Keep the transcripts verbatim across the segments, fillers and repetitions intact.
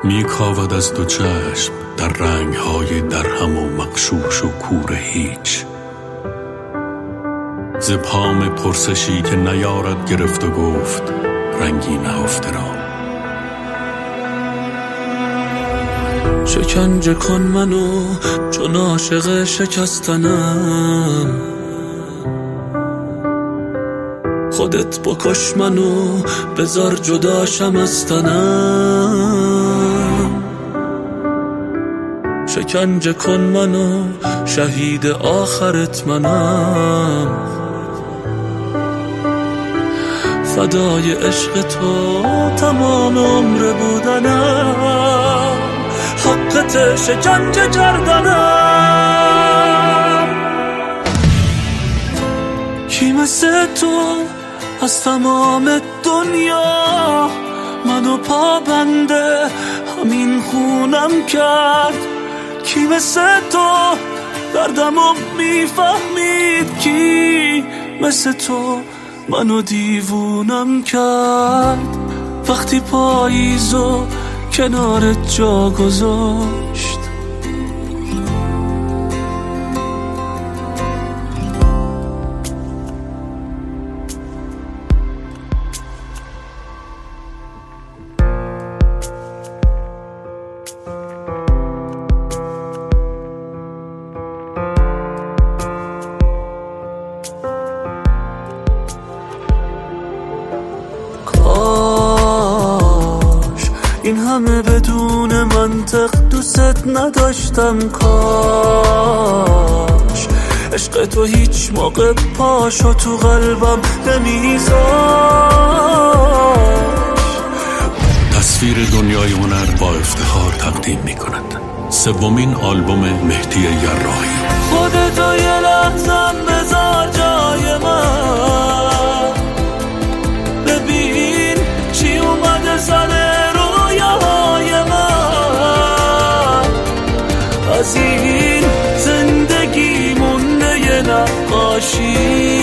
میکاود از دو چشم در رنگهای درهم و مغشوش و کور هیچ، ز پام پرسشی که نیارد گرفت و گفت رنگی نهفته را. شکنجه کن منو چون عاشق شکستنم، خودت بکش منو بذار جداشم از تنم. شکنجه کن منو شهید آخرت منم، فدای عشق تو تمام عمر بودنم، حقت شکنجه کردنم. کی مثل تو از تمام دنیا منو پابنده همین خونم کرد؟ کی مثل تو دردمو میفهمید؟ کی مثل تو منو دیوونم کرد؟ وقتی پاییزو کنارت جا گذاشت، این همه بدون منطق دوست نداشتم. کاش عشق تو هیچ موقع پاشو تو قلبم نمیذاش. تصویر دنیای هنر با افتخار تقدیم میکند سومین آلبوم مهدی یراحی. خودتو یه لحظم بذار جای من، ببین چی اومده سر از این زندگی مونده یه نقاشی.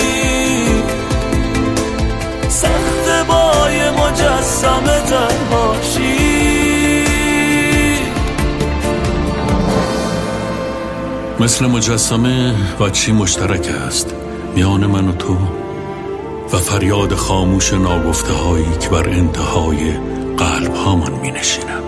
سخت با یه مجسمه تنهاشی. مثل مجسمه وجهی مشترک است میان من و تو و فریاد خاموش ناگفته هایی که بر انتهای قلب هامان می نشیند.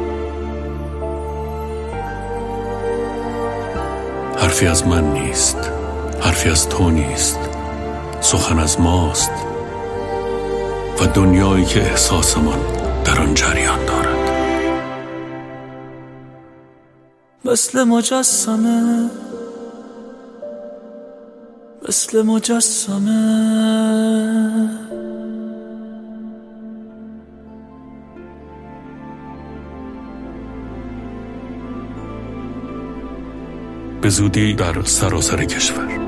حرفی از من نیست، حرفی از تو نیست، سخن از ماست و دنیایی که احساسمان در آن جریان دارد. مثل مجسمه، مثل مجسمه. به زودی در سراسر کشور.